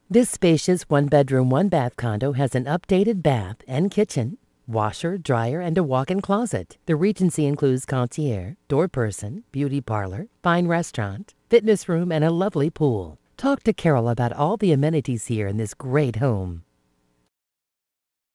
This spacious one-bedroom, one-bath condo has an updated bath and kitchen, washer, dryer, and a walk-in closet. The Regency includes concierge, doorperson, beauty parlor, fine restaurant, fitness room, and a lovely pool. Talk to Carol about all the amenities here in this great home.